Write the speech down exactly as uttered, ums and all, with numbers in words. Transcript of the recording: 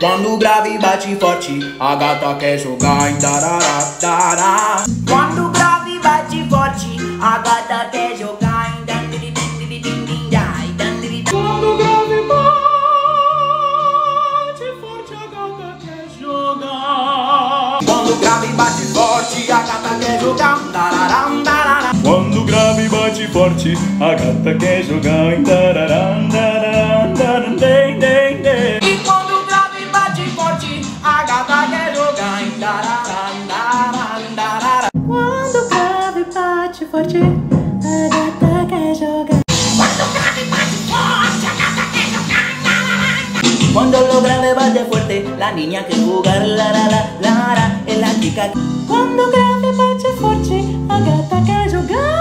Quando o grave bate forte, a gata quer jogar em darará, dará. Quando o grave bate forte, a gata quer jogar em dandiri, dandiri, dandiri, dandiri. Quando o grave bate forte, a gata quer jogar. Quando o grave bate forte, a gata quer jogar em darará, darará. Quando o grave bate forte, a gata quer jogar em darará, darará, darará, dei, dei, dei. E quando o grave bate forte, a gata quer jogar em darará, darará, darará. Quando o grave bate forte, a gata quer jogar. Quando o grave bate forte, a gata quer jogar en darará. Cuando lo grave bate fuerte, la niña quiere jugar la la la la la, es la chica. Quando o grave bate forte, a gata quer jogar.